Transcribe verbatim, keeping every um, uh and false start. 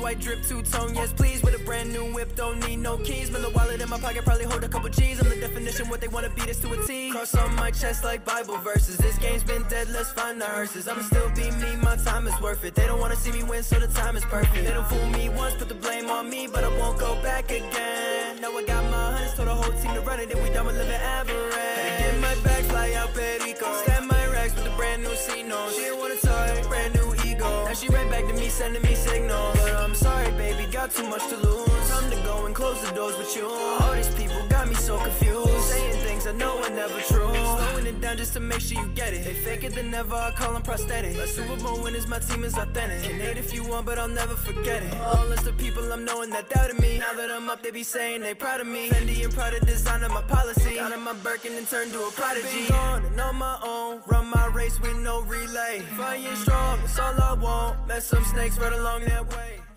off-white drip, two-tone, yes please. With a brand new whip, don't need no keys. Man, the wallet in my pocket probably hold a couple G's. I'm the definition, what they wanna beat us to a T. Cross on my chest like Bible verses. This game's been dead, let's find the hearses. I'ma still be me, my time is worth it. They don't wanna see me win, so the time is perfect. They don't fool me once, put the blame on me, but I won't go back again. Now I got my hundreds, told the whole team to run it, and we done with living average. Gotta get my bag, fly out Perico. Stab my racks with a brand new C-No. She didn't wanna talk, brand new ego. Now she right back to me, sending me signals. But I'm sorry, baby, got too much to lose. Time to go and close the doors with you. All these people got me so confused, saying things I know are never true. Slowing it down just to make sure you get it. They fake it, then never, I call them prosthetic. But Super Bowl winners, my team is authentic. Can hate if you want, but I'll never forget it. All list of people I'm knowing that doubted me. Now that I'm up, they be saying they proud of me. Fendi and Prada designer my policy. Out of my Birkin and turned to a prodigy. Been gone and on my own, run my race with no relay. Flying strong, that's all I want. Met some snakes right along that way.